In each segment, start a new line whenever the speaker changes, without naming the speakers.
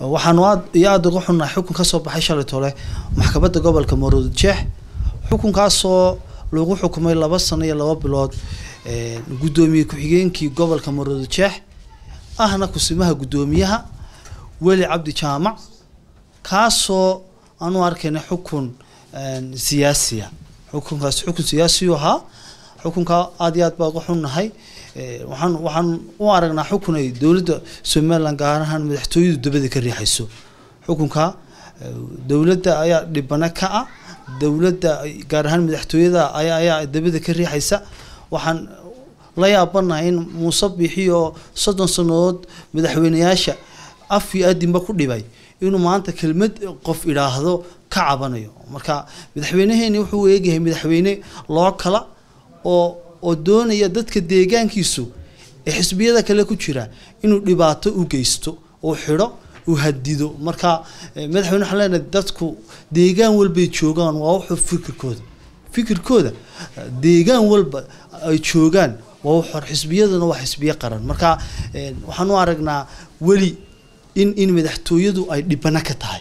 waxaan aad uga xunnahay xukun ka soo baxay shalay tole maxkamadda gobolka Maroodijeex xukunkaasoo lagu xukumay 2 sano iyo 2 bilood gudoomiye ku-xigeenkii gobolka Maroodijeex ahna kusimaha gudoomiyaha Weli Cabdi Jaamac kaasoo aanu arkayna xukun siyaasiya xukunkaas xukun siyaasi ah xukunka aad iyo aad baa uga xunnahay waxaan u aragnaa xukun ay dawladda Soomaaliland gaar ahaan madaxtooyadu dabada ka riixayso xukunka dawladda ayaa dhibana ka ah dawladda gaar ahaan madaxtooyada ayaa dabada ka riixaysa waxaan la yaabanahay in Muuse Biixi oo 30 sanadood madaxweynayaasha af iyo adinba ku dhibay inuu maanta kelmad qof ilaahdo ka cabanayo marka madaxweynaheeni wuxuu eegahay madaxweyne loo kala oo doonaya dadka deegaankiisu ee xisbiyada kale ku jira inuu dhibaato u geysto oo xiro u hadido marka madaxweyne xalena dadku deegaan walba joogan waa wuxuu fikirkooda deegaan walba ay joogan waa wuxuu xisbiyaduna waa xisbiye qaran marka waxaan u aragnaa weli in madaxtooyadu ay dhibana ka tahay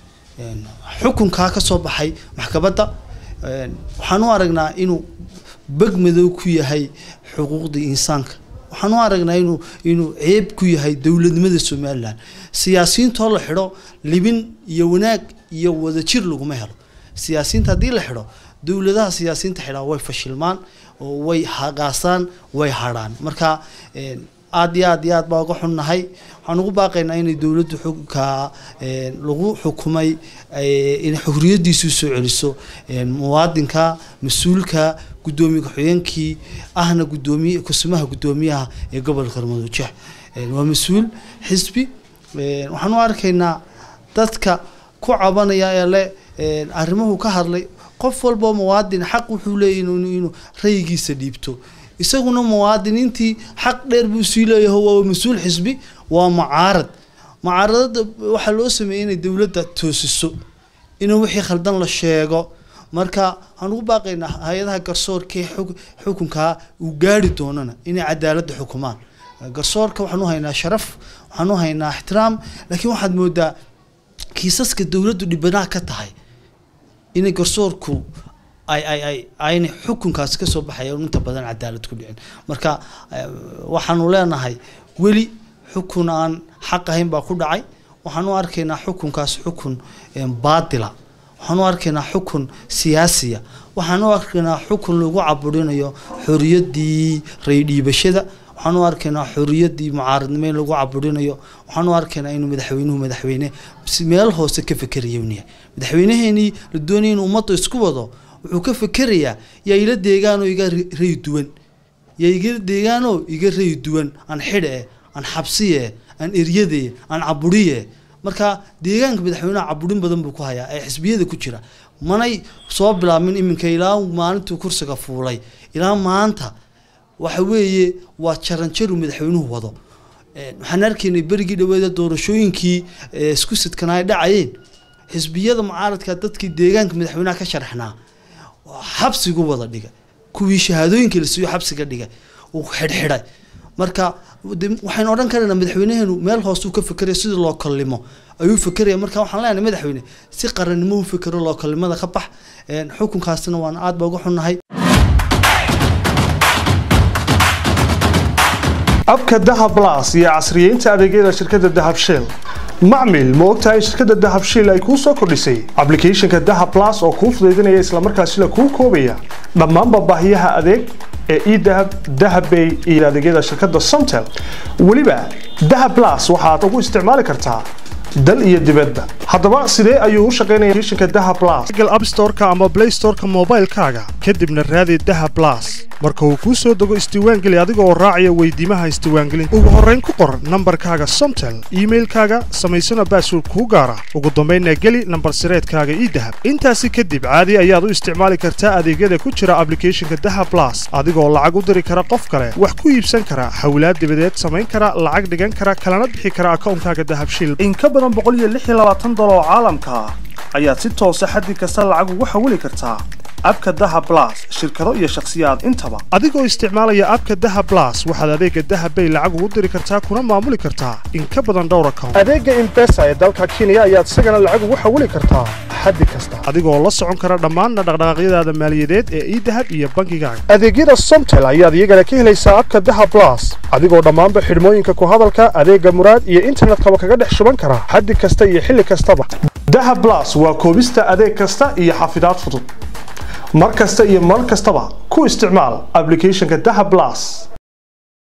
xukunka ka soo baxay maxkamadda waxaan u aragnaa inuu bagmadow ku yahay xuquuqda insaanka waxaan u aragnaa inuu ceeb ku yahay dawladnimada Soomaaliland siyaasiyiinta la xiro libin iyo wanaag iyo wada jir lagu ma helo siyaasiyiinta hadii la xiro dawladaha siyaasiyiinta xira way fashilmaan oo way hagaasaan way haraan marka aad iyo aad baa uga xunnahay waxaan ugu baaqaynaa in dawladdu xukunka lagu xukumay in xurriyadiisu soo celiso muwaadinka mas'uulka gudoomiye ku-xigeenkii ahna gudoomiye kusimaha gudoomiyaha ee gobolka Maroodijeex waa mas'uul xisbi waxaan u arkaynaa dadka ku cabanaya ee arrimuhu ka hadlay qof walba muwaadin xaq wuxuu leeyahay inuu raygiisa dhiibto isaguna muwaadiniintii xaq dheer buu sii leeyahay waa mas'uul xisbi waa mucaaradada waxa loo sameeyay in dawladda toosiso in wixii khaldan la sheego marka aan ugu baaqaynaa hay'adaha garsoorka xukunka uu gaari doonana in cadaaladda xukumaan garsoorka waxaan u haynaa sharaf waxaan u haynaa ixtiraam laakiin waxaad moodaa kiisaska dawladdu dhibana ka tahay in garsoorku ayna xukunkaas ka soo baxay inta badan cadaalad ku dhicin marka waxaanu leenahay weli xukun aan xaq ahayn baa ku dhacay waxaan u arkaynaa xukunkaas xukun baadila waxaan u arkaynaa xukun siyaasiya waxaan u arkaynaa xukun lagu caburinayo xorriyadii raydhiibashada waxaan u arkaynaa xorriyadii mucaaradnimo lagu caburinayo waxaan u arkaynaa inuu madaxweyne meel hoose ka fikirayo madaxweynaheeni la doonayay inuu ummadda isku wado wuxuu ka fikirayaa yaa ila deegaano iga ray duwan yaa iga deegaano iga ray duwan aan xidhe aan xabsiye aan eryade aan caburiye marka deegaanka madaxweynaha caburin badan buu ku hayaa ay xisbiyada ku jira manay soo bilaabmin iminka ilaa maalintii kursiga fuulay ilaa maanta waxa weeye waa jaranjaru madaxweynuhu wado waxaan arkaynay berigii dhaweeda doorashooyinkii isku sidkan ay dhacayeen xisbiyada mucaaradka dadkii deegaanka madaxweynaha ka sharaxnaa xabsigu wada dhiga kuwii shahaadooyinka la siiyo xabsiga dhiga uu xidhxidhay marka waxaan oran karnaa madaxweynaheenu meel hoos uu ka fikirayo sida loo kalimo ayuu fikiraya marka waxaan leenahay madaxweyne si qarannimo u fikiro loo kalimada ka bax xukunkaasna waan aad ba uga xunnahay
abka Dahab Plus iyo casriyeynta adeegyada shirkadda Dahab Shell macmil ma ogtahay shirkadda Dahab Shell ay ku soo kordhisay application-ka Dahab Plus oo kuu fududeynaya isla markaasina kuu koobaya dhammaan baahiyaha adeeg ee e-Dahab, Dahab Pay iyo adeegyada shirkadda Somtel waliba Dahab Plus waxaad ugu isticmaali kartaa dal iyo dibadda haddaba sidee ayuu u shaqeynayaa application-ka Dahab Plus Google App Store-ka ama Play Store-ka mobile-kaaga kadibna raadi Dahab Plus marka uu ku soo dago isdiiwaangeli adiga oo raacaya weydiimaha isdiiwaangelinta ugu horreyn ku qor nambarkaaga Somtel emailkaaga samaysana password ku gaara ugu dambeynna geli nambar sireedkaaga e-Dahab intaasi kadib caadi ayaad u isticmaali kartaa adeegyada ku jira application-ka Dahab Plus adigoo lacag u diri kara qof kale wax ku iibsan kara xawlaad dibadeed samayn kara lacag dhigan kara kalana bixi kara account-kaaga Dahab Shell in ka badan $126 oo caalamka ayaad si toos ah xaddi kasta lacag ugu xawili kartaa abka Dahab Plus shirkado iyo shakhsiyaad intaba adigoo isticmaalaya abka Dahab Plus waxaad adeega Dahab Bay lacag ugu diri kartaa kuna maamuli kartaa in ka badan dhowr account adeega M-Pesa ee dalka Kenya ayaad isagana lacag ugu xawili kartaa xaddi kasta adigoo la socon kara dhammaan dhaqdhaqaaqyadaada maaliyadeed ee e-Dahab iyo bangigaaga adeegyada Somtel ayaad iyagana ka helaysaa abka Dahab Plus adigoo dhammaanba xidhmooyinka ku hadalka adeega muraad iyo internetka kaga dhex shuban kara xaddi kasta iyo xilli kastaba Dahab Plus waa koobista adeeg kasta iyo xafidaad fudud mar kasta iyo mar kastaba ku isticmaal applicationka Dahab Plus